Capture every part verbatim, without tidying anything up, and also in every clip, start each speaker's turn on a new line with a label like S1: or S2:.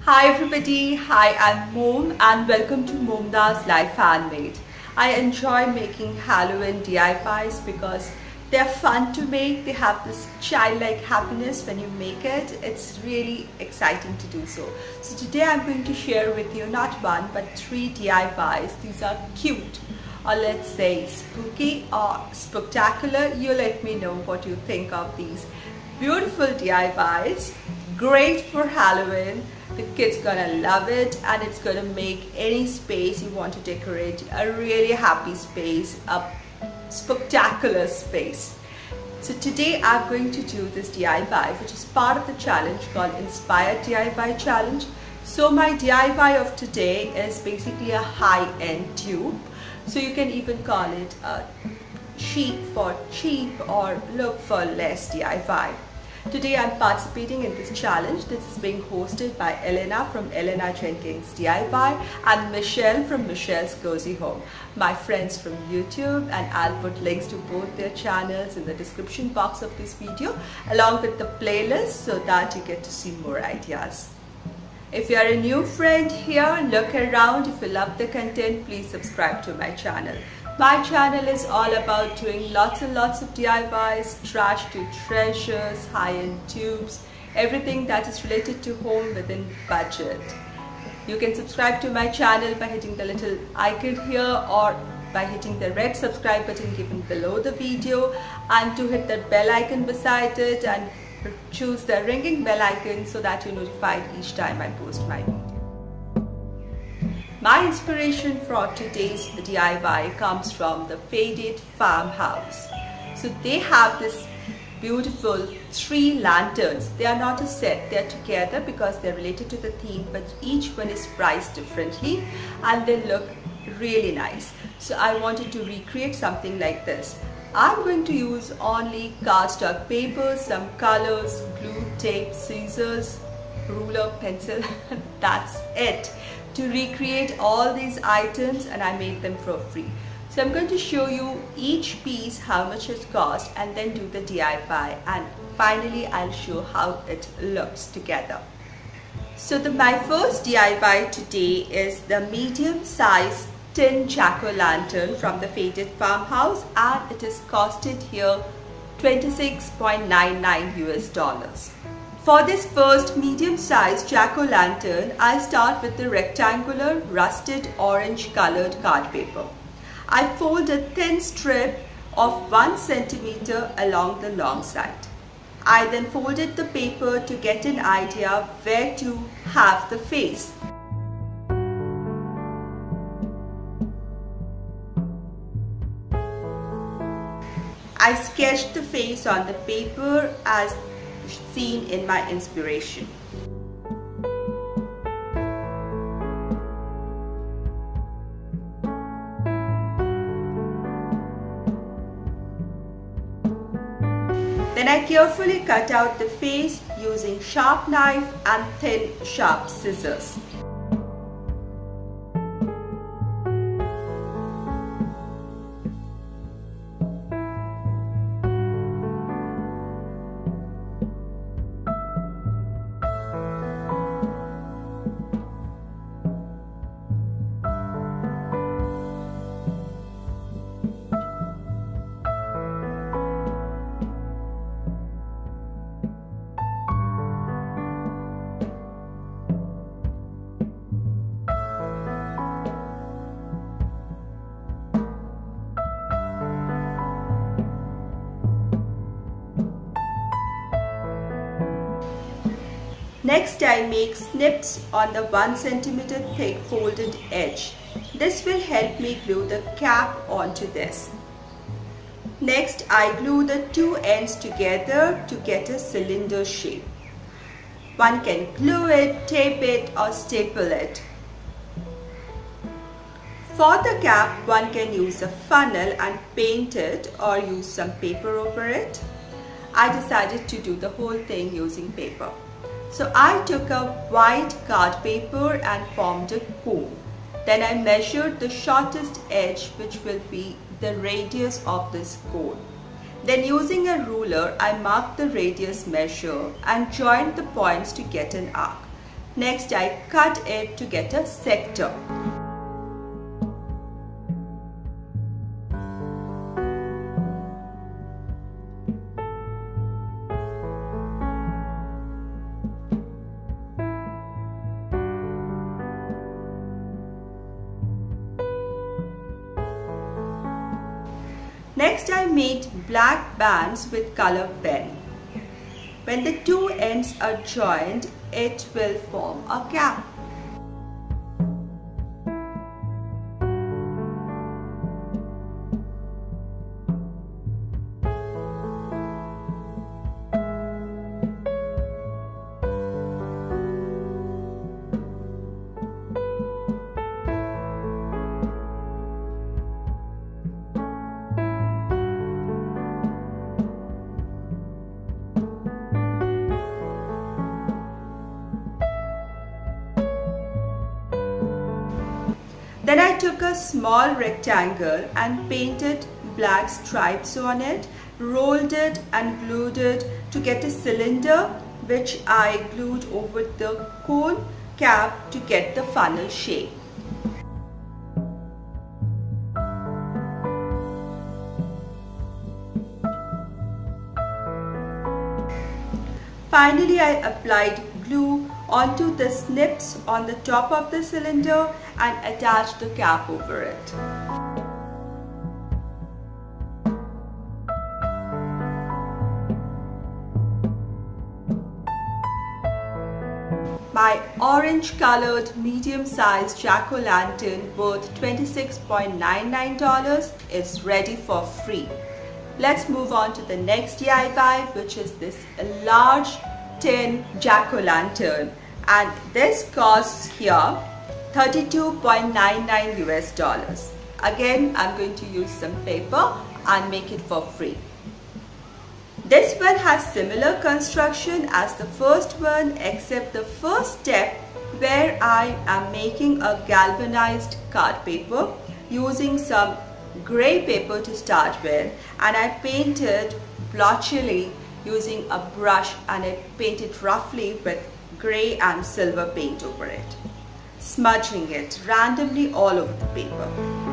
S1: Hi everybody, hi, I'm Mom and welcome to Momda's Life Handmade. I enjoy making Halloween D I Ys because they're fun to make. They have this childlike happiness when you make it. It's really exciting to do so. So today I'm going to share with you not one but three D I Ys. These are cute, or let's say spooky or spectacular. You let me know what you think of these beautiful D I Ys. Great for Halloween. The kids gonna love it, and it's gonna make any space you want to decorate a really happy space, a spectacular space. So today I'm going to do this D I Y, which is part of the challenge called Inspired D I Y Challenge. So my D I Y of today is basically a high-end tube. So you can even call it a chic for cheap or look for less D I Y. Today I'm participating in this challenge. This is being hosted by Elena from Elena Jenkins D I Y and Michelle from Michelle's Cozy Home, my friends from YouTube, and I'll put links to both their channels in the description box of this video along with the playlist so that you get to see more ideas. If you are a new friend here, look around. If you love the content, please subscribe to my channel. My channel is all about doing lots and lots of D I Ys, trash to treasures, high-end tubes, everything that is related to home within budget. You can subscribe to my channel by hitting the little icon here or by hitting the red subscribe button given below the video, and to hit that bell icon beside it and choose the ringing bell icon so that you're notified each time I post my video. My inspiration for today's D I Y comes from the Faded Farmhouse. So they have this beautiful three lanterns. They are not a set, they are together because they're related to the theme, but each one is priced differently and they look really nice. So I wanted to recreate something like this. I'm going to use only cardstock paper, some colors, glue, tape, scissors, ruler, pencil. That's it to recreate all these items, and I made them for free. So I'm going to show you each piece how much it cost and then do the D I Y, and finally I'll show how it looks together. So the, my first D I Y today is the medium size tin jack-o'-lantern from the Faded Farmhouse, and it is costed here twenty-six nine nine U S dollars. For this first medium-sized jack-o'-lantern, I start with the rectangular rusted orange colored card paper. I fold a thin strip of one centimeter along the long side. I then folded the paper to get an idea where to have the face. I sketched the face on the paper as seen in my inspiration. Then I carefully cut out the face using sharp knife and thin sharp scissors. Next, I make snips on the one centimeter thick folded edge. This will help me glue the cap onto this. Next, I glue the two ends together to get a cylinder shape. One can glue it, tape it, or staple it. For the cap, one can use a funnel and paint it or use some paper over it. I decided to do the whole thing using paper. So I took a white card paper and formed a cone. Then I measured the shortest edge, which will be the radius of this cone. Then using a ruler, I marked the radius measure and joined the points to get an arc. Next, I cut it to get a sector. Next, I made black bands with color pen. When the two ends are joined, it will form a cap. Then I took a small rectangle and painted black stripes on it, rolled it and glued it to get a cylinder, which I glued over the cone cap to get the funnel shape. Finally, I applied glue onto the snips on the top of the cylinder and attached the cap over it. My orange colored medium sized jack-o'-lantern worth twenty-six dollars and ninety-nine cents is ready for free. Let's move on to the next D I Y, which is this large tin jack-o'-lantern, and this costs here thirty-two dollars and ninety-nine cents U S dollars. Again, I'm going to use some paper and make it for free. This one has similar construction as the first one, except the first step where I am making a galvanized card paper using some gray paper to start with, and I painted blotchily using a brush, and I painted roughly with gray and silver paint over it, smudging it randomly all over the paper.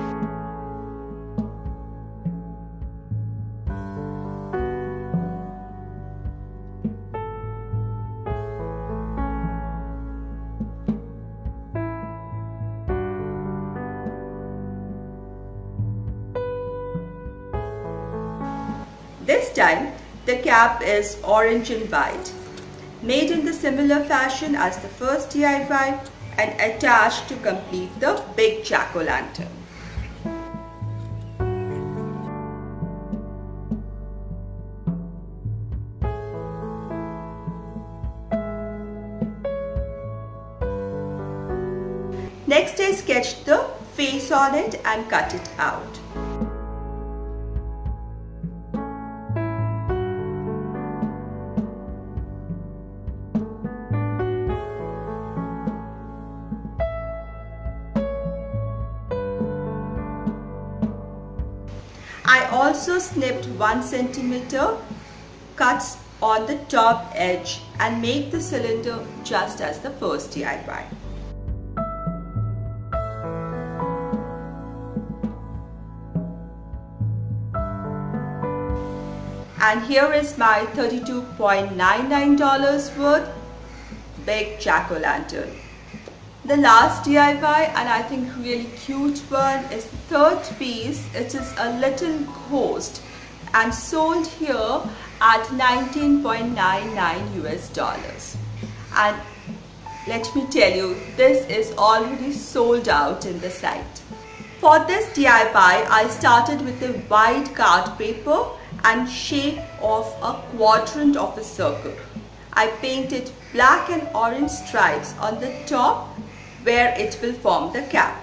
S1: This time, the cap is orange and white, made in the similar fashion as the first D I Y and attached to complete the big jack-o'-lantern. Next, I sketched the face on it and cut it out. I also snipped one centimeter cuts on the top edge and make the cylinder just as the first D I Y. And here is my thirty-two dollars and ninety-nine cents worth big jack-o'-lantern. The last D I Y, and I think really cute one, is the third piece. It is a little ghost and sold here at nineteen dollars and ninety-nine cents U S dollars. And let me tell you, this is already sold out in the site. For this D I Y, I started with a white card paper and shape of a quadrant of a circle. I painted black and orange stripes on the top where it will form the cap.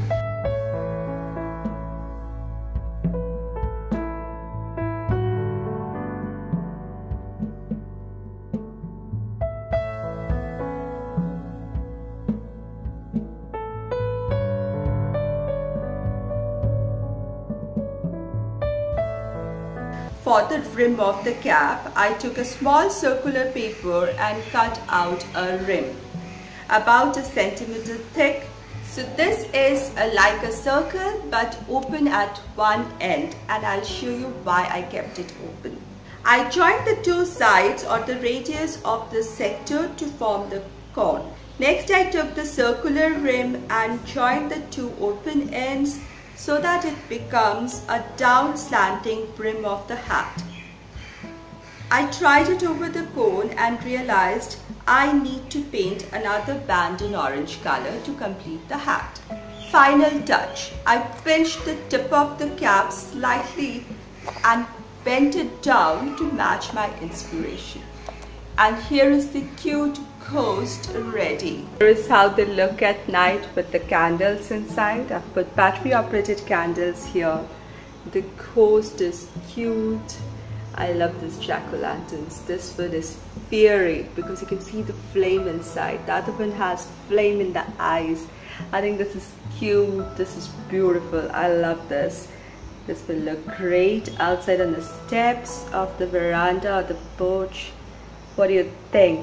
S1: For the rim of the cap, I took a small circular paper and cut out a rim. about a centimeter thick. So this is a, like a circle but open at one end, and I'll show you why I kept it open. I joined the two sides or the radius of the sector to form the cone. Next I took the circular rim and joined the two open ends so that it becomes a down slanting brim of the hat. I tried it over the cone and realized I need to paint another band in orange color to complete the hat. Final touch. I pinched the tip of the cap slightly and bent it down to match my inspiration. And here is the cute ghost ready. Here is how they look at night with the candles inside. I've put battery operated candles here. The ghost is cute. I love this jack-o'-lanterns. This one is fiery because you can see the flame inside. The other one has flame in the eyes. I think this is cute. This is beautiful. I love this. This will look great outside on the steps of the veranda or the porch. What do you think?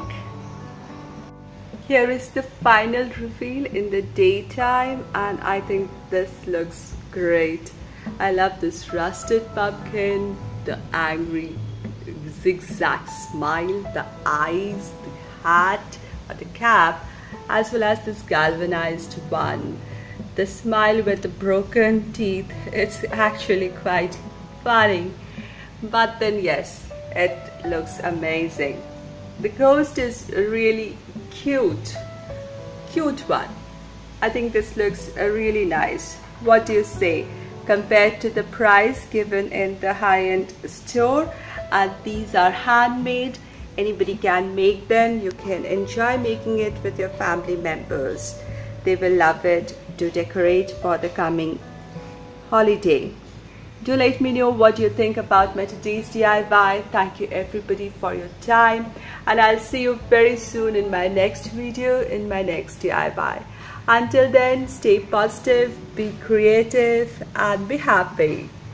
S1: Here is the final reveal in the daytime, and I think this looks great. I love this rusted pumpkin, the angry zigzag smile, the eyes, the hat or the cap, as well as this galvanized one. The smile with the broken teeth, it's actually quite funny. But then yes, it looks amazing. The ghost is really cute. Cute one. I think this looks really nice. What do you say? Compared to the price given in the high-end store, and these are handmade. Anybody can make them. You can enjoy making it with your family members. They will love it to decorate for the coming holiday. Do let me know what you think about my today's D I Y. Thank you everybody for your time, and I'll see you very soon in my next video, in my next D I Y. Until then, stay positive, be creative, and be happy.